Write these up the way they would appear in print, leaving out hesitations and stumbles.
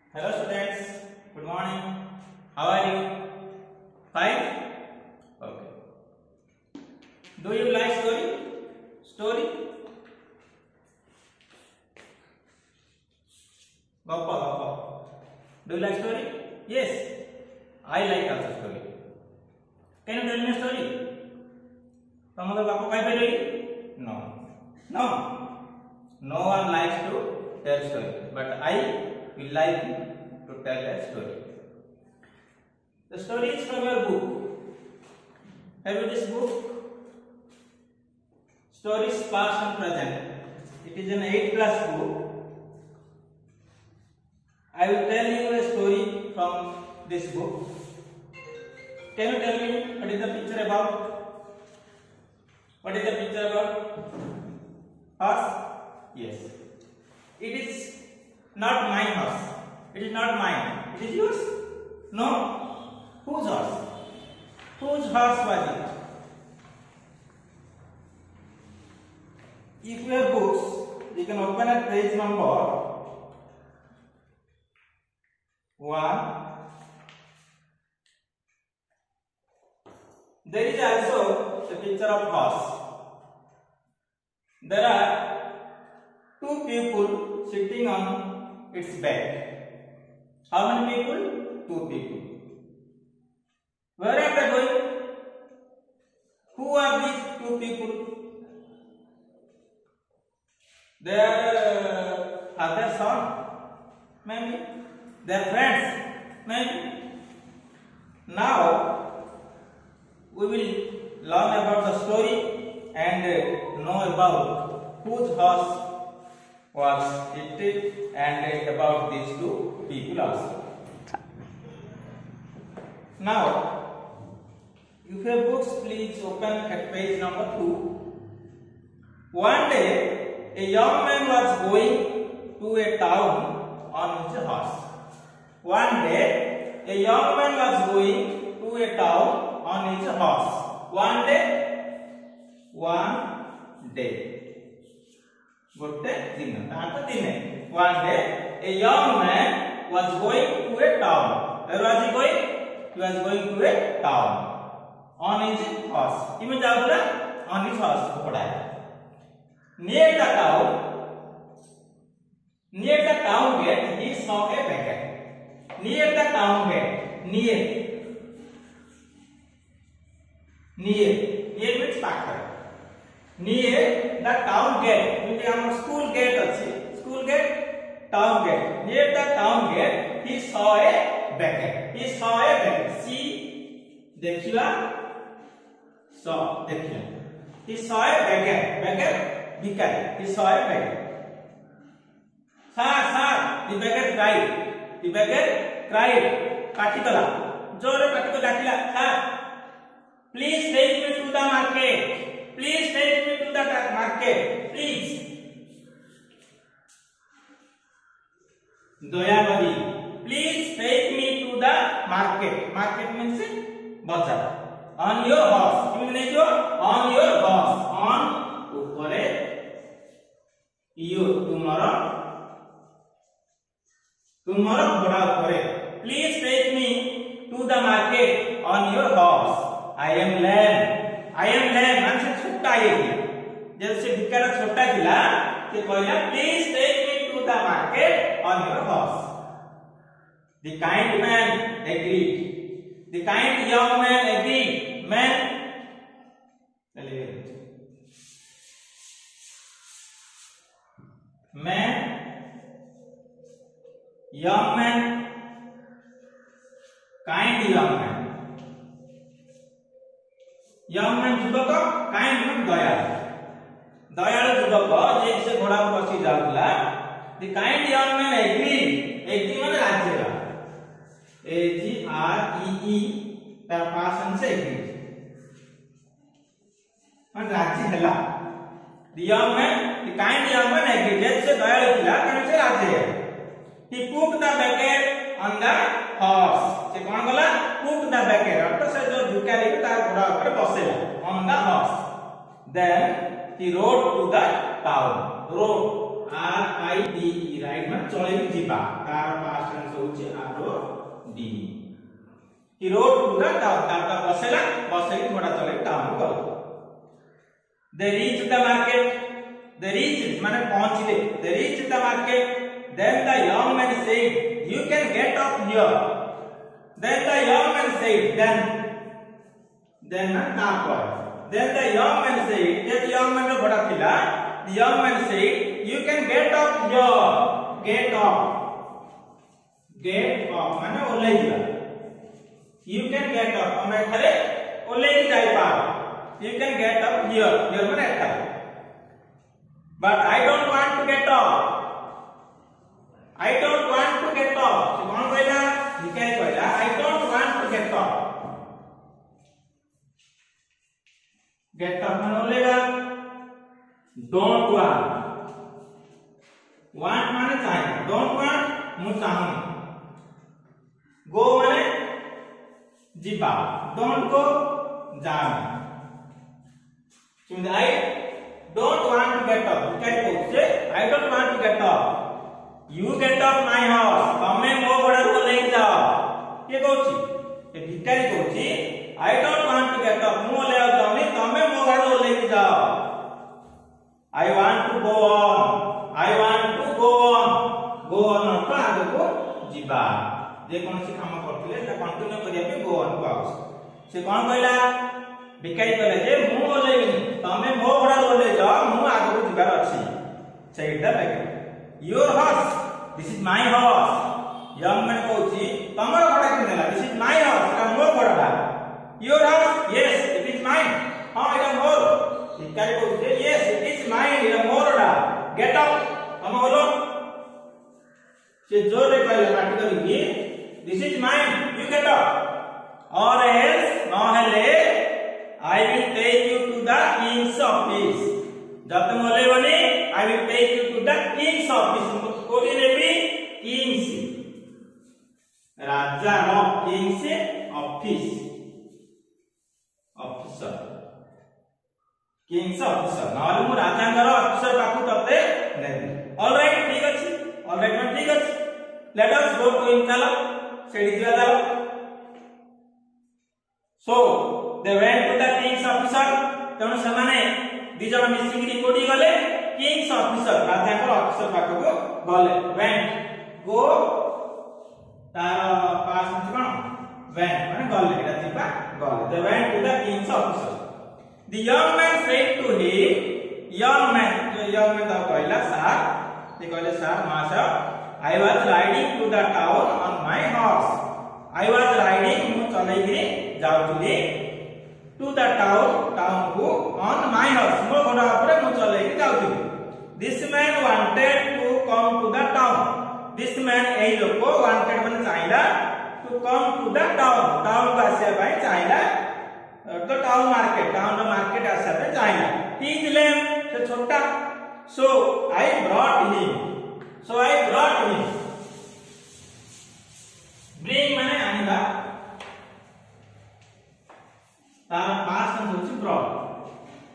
Hello students, good morning. How are you? Fine? Okay. Do you like story? Story? Goppa. Do you like story? Yes, I like also story. Can you tell me a story? Tomorrow Goppa kai pare? No. No one likes to tell story, but I will like to tell a story. The story is from your book. Have you this book? Stories past and present. It is an 8th class book. I will tell you a story from this book. Can you tell me what is the picture about? What is the picture about? Horse? Yes. It is not my horse. It is not mine. It is yours? No. Whose horse? Whose horse was it? If you have books, you can open at page number 1. There is also a picture of horse. There are 2 people sitting on its back. How many people? 2 people. Where are they going? Who are these 2 people? They are father, son, maybe. They are friends, maybe. Now we will learn about the story and know about whose horse was it and about these 2 people also. Now, if you have books, please open at page number 2. One day, a young man was going to a town on his horse. One day, a young man was going to a town on his horse. One day. One day, a young man was going to a town. Where was he going? He was going to a town on his horse. On his horse. Near the town gate, he saw a beggar. Near the town gate. Near means factor. Near the town gate, school gate, town gate. Near the town gate, he saw a beggar. See, देखिला, saw, देखिला. He saw a beggar. He saw a beggar. Sir, the beggar cried. Katikala. Jore katikala dakila. Sir, please take me to the market. Please. Doyabadi. Please take me to the market. Market means bazaar. On your horse. On your horse. On upore. You tomorrow घोड़ा upore. Please take me to the market on your horse. I am lame. मानसे छोटा है जब से भिखारी छोटा थिला से कहला please take me to the market on your horse. The kind man agreed. The kind young man agreed. Young man, kind young man. Young man जुबक, kind man दयालु जुबक जे घोड़ा पर बसी जाउला. The kind young man agreed माने राजी होला. AGREE तार पासन से agree माने राजी होला. The young man, the kind young man agreed. जे दयालु थिला कने से राजी है. He put the beggar on the horse. से कोन गला? Put the beggar. अर्थात से जो भिखारी तार घोड़ा पर बसेला on the horse. Then he rode to the town. RIDE ride में चले जीवा तार पास्ट टेंस होची ROD he rode to the town तार बसेला बसे घोड़ा चले टाउन गल they reached the market they reached माने पहुंचले they reached the market then the young man said you can get off here then the young man said then ना पर then the young man said that young man घोड़ा थिला the young man said you can get off here get off माने ओले जा you can get off हमें खरे ओले ही जाई पा you can get off here माने एटा but I don't want to get off I don't want to get off से कौन कहला भिखारी कहला I don't want to get off get off माने ओलेगा don't want माने चाहिए don't want मु चाहूं go माने जीवा don't go जाओ so I don't want to get off भिखारी कहछे I don't want to get off you get off my house तमे मो घोड़ा को ले जाओ के कहछि ए भिखारी कहछि I don't want to get off मु ले जाओ तमे मो घोड़ा को ले जाओ I want to go on अर्थ आगे को जीवा जे कोन से काम करथिले से कंटिन्यू करिया पे go on को आउस से कोन कहला भिखारी कहले जे मु ओलेबिनी तमे मो घोड़ा ओले जाओ मु आगे को जीवार अछि सेटा back your horse this is my horse young man कहछि तमर घोड़ा किनेला this is my horse का मो घोड़ा your horse yes it is mine हां एटा मोर भिखारी कहछि yes it is mine Etah मोरडा get up हम बोलो से जोर रे कहले पार्टी करी this is mine you get up or else no हेले I will take you to the king's office जब तुम बोले बनी I will take you to the king's office कोडी नेबी king's राजा नो king's office officer king's officer नाले मु राजांगर ऑफिसर पाखु तते नेबी ऑलराइट ठीक अछि ऑलराइट मैं ठीक अछि let us go to him चलो सेडी दिया जाओ so they went to the king's officer तण समाने दि जण मिसिंगरी कोडी गले king's officer राजांकर ऑफिसर पाखु गले went go तार पास में कोन went माने गले एटा जिबा गले they went to the king's officer the young man said to him young man दा कहला सर ते कहले sir master I was riding to the town on my horse I was riding मु चलेगी जाउतली to the town को on my horse मो घोड़ा ऊपर मु चलेगी जाउतली this man wanted to come to the town this man एई लोक wanted माने चाहिला to come to the town को आसे भाई चाहिला तो टाउन मार्केट आसे भाई चाहिला he is lame से छोटा so I brought him bring माने आनिबा तार पास में होची brought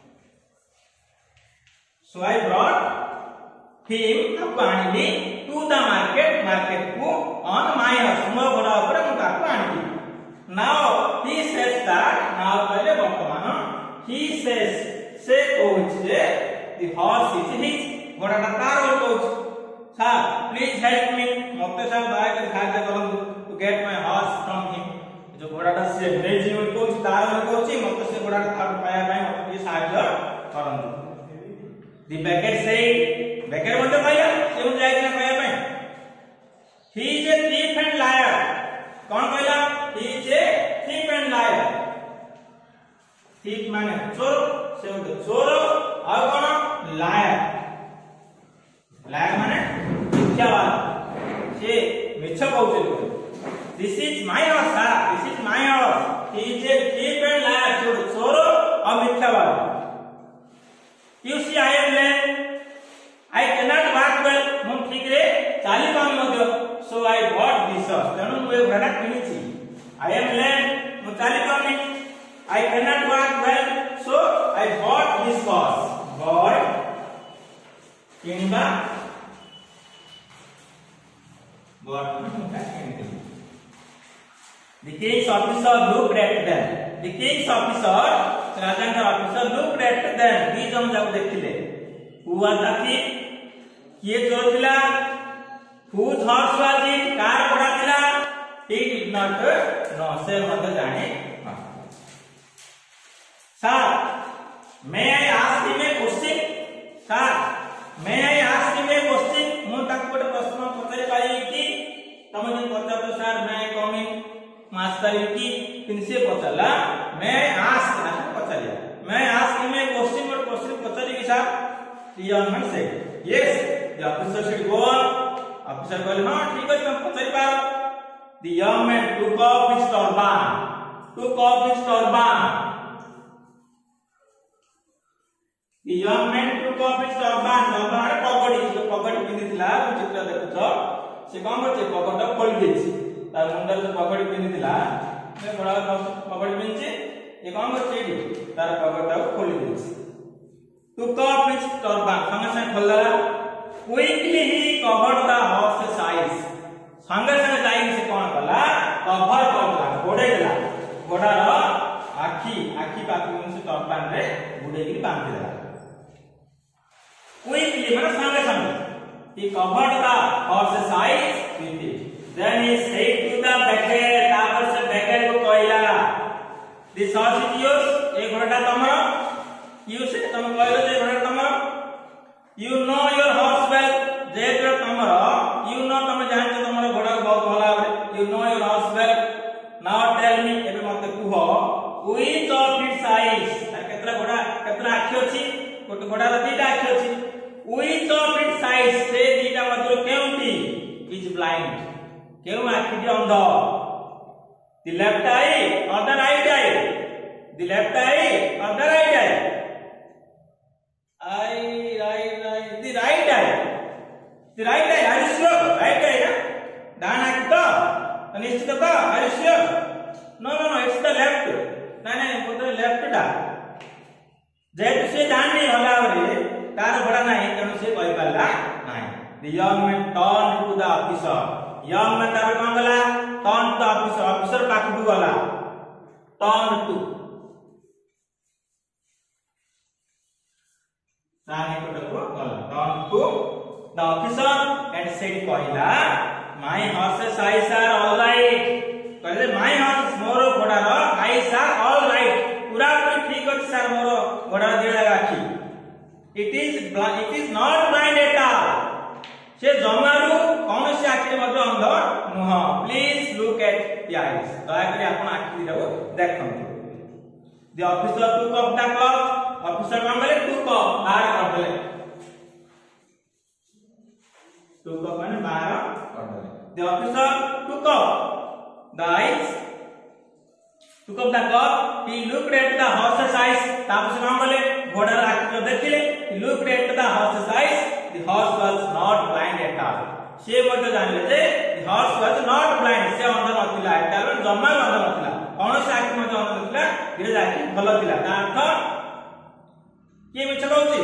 so I brought him आपको आनिली to the market को on my horse मो घोड़ा ऊपर मु ताको आनिली now he says that now पहले वर्तमान he says से कहउछे the horse is his घोड़ा का तार कहउछ sir please help me मते सर दया कर सहायता करन to get my horse from him जो घोड़ा का से नै जीव कहउछ तार कहउछ मते से घोड़ा का तार पाया भाई मते सहायता करन the beggar said beggar बोलते भैया से जाय कि पाया भाई he is a thief and liar कौन कहला he is a thief and liar thief माने चोर से बोलते चोर और कौन liar माने मिथ्यावाद से मिछ कहउछे this is my horse sir this is my horse he is a thief and liar चोर और मिथ्यावाद you see I am lame I cannot walk well मु ठीक रे चाली पानी मध्य so I bought this horse तेनु मु घोड़ा किनिछि I am lame मु चाली पानी I cannot walk well so I bought this horse bought किनिबा କିଣିବା ବର୍ତ୍ତମାନ କିଣିଥିଲି। The king's officer looked at them. The king's officer, राजा ऑफिसर looked at them. दी जम जब देखिले who was the king, किए चोर थिला, whose horse was it, कार घोड़ा थिला, he did not know, से मत जाने। Sir, may I ask him a question? Sir, may I ask him a question? मु तक कोटे प्रश्न पचारि पाई कि तमे जे पचार सर मैं कमिंग मास्टर की किनसे पचाला मैं आस्क ना पचालिया may ask him a question और क्वेश्चन पचाली कि sir the young man said yes the officer said go on officer कहले हां ठीक है तुम पचारि पार the young man took off his turban the young man took off his turban पगड़ी पिंदिथिला चित्र देखुछ से कोन करछे पगड़ा खोल देछि तार मुंडर जो पगड़ी पिंदिथिला से बड़ा पगड़ी पिंचे ये कोन करछे तार पगड़ा खोल देछि टुक ऑफ हिज टर्बान संगे संगे खोलला quickly he covered the horse साइज संगे संगे जाई से कोन कला कवर करला घोड़ेला घोड़ार आखी पाखी से टर्बान रे गुडेगी बांधि देला क्विकली माने संगे संगे he covered the horse's eyes with it. Then he said to the beggar, तापर से beggar को कहला, this horse is yours, ये घोड़ा तमरा, you say तम कहलो जे घोड़ा तमरा, you know your horse well, जे घोड़ा तमरा, you know तम जानते तमरा घोड़ा बहुत भला है, you know your horse well. Now tell me, एबे मते कुहो, which of its eyes, केतरा घोड़ा केतरा आखि अछि, कोट घोड़ा र दीटा आखि अछि. Which of its eyes से दीटा मधुर केउटी is blind केउ आखिटी अंध the left eye or the right eye the left eye or the right eye the right eye are you sure right eye ना डान आखि तो निश्चित का are you sure no it's the left नहीं बोलते left टा जेतु से जानि होला रे तार बड़ा नहीं कनु से कहि पाला नहीं the young man turn to the officer young man तार कोन गला टर्न टू द ऑफिसर पाखु गला टर्न टू ताने कोटको गला turn to the officer and said कहिला my horse's eyes are all right कहले माय हॉर्स मोर घोड़ा रो आईज आर ऑल राइट पूरा ठीक अछि सर मोर घोड़ा दिला राखी It is not blind at all. से जमारू कौन से आखिर मध्य अंध नुह please look at the eyes दया करी आपण आखि दिराओ देखंतु the officer took off the cup officer माने टुक ऑफ बाहर कर देले टुक ऑफ माने बाहर कर देले the officer took off the eyes took off the cup he looked at the horse's eyes तापर से माने घोड़ा आखि को देखिले he looked at the horse's eyes the horse was not blind at all से मते जानले जे the horse was not blind से अंध नथिला एटा जम्मा अंध नथिला कोन से आखि मते अंध नथिला धीरे जाके भलो थिला ता अर्थ के मिछ कहउची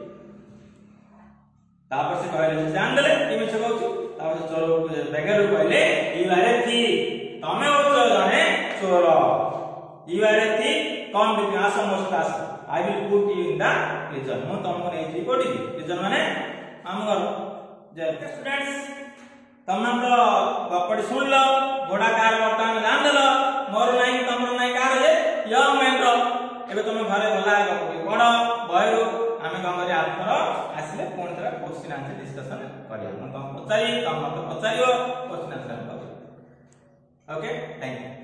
तापर से कहले जान देले के मिछ कहउची तापर से चोर बेगर कहले you are a thief तमे होचो जने चोर you are a thief कौन बिना समस्ता I will put you in the prison. मु तुमको नहीं थी कोडी prison माने हमर जे स्टूडेंट्स तमन तो गपड़ी सुन लो घोड़ा कार वर्तमान जान देलो मोर नहीं तमर नहीं कार जे यंग मैन रो एबे तुम घरे भला गपड़ी बड़ बयरो आमे गंगरे आथर आसीले कोन तरह क्वेश्चन आंसर डिस्कशन करिया हम तुम पचाई तुम मत पचाइयो क्वेश्चन आंसर करियो ओके थैंक यू।